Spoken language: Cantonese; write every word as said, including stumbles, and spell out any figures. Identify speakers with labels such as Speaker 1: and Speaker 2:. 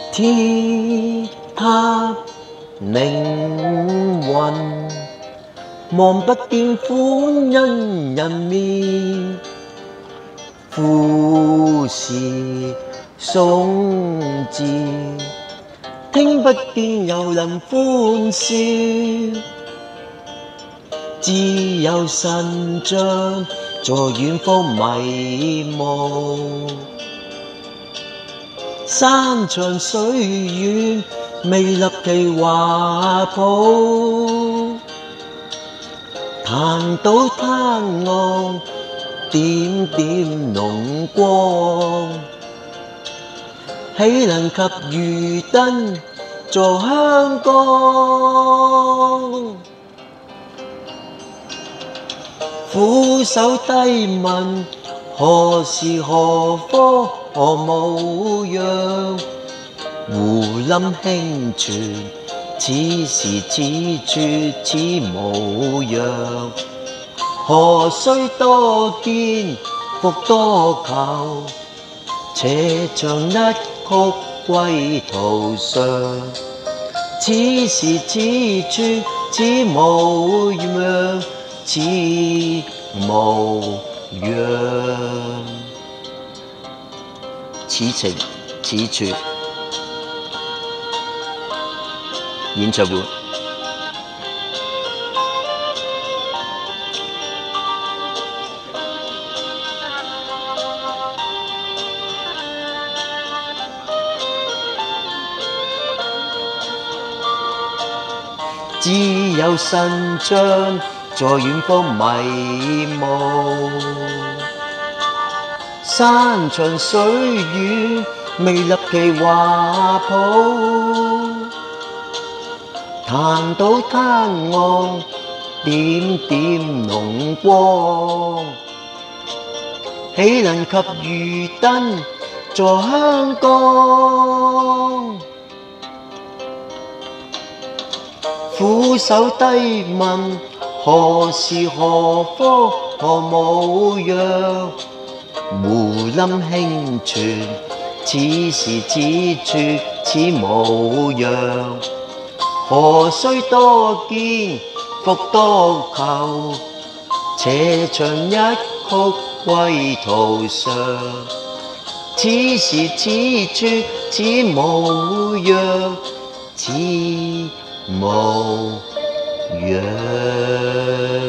Speaker 1: 鐵塔凌雲，望不見歡欣人面。富士松枝，聽不見遊人歡笑。只有神像在遠方迷霧。山長水遠，未立其華譜。彈到灘岸，點點濃光，豈能及漁燈在香港？俯首低問，何時何科何模樣？胡林輕傳，此時此處此模樣。何須多見，復多求，且像一曲歸途上。此時此處此模樣，此模樣。此情此處，演唱會。只有神像在遠方迷霧，山長水遠，未立其華譜。彈到灘岸，點點濃光，豈能及漁燈在香港？俯首低問，何時何科何模樣？胡林輕傳，此時此處此模樣。何須多見，復多求，且像一曲歸途上。此時此處此模樣，此模樣。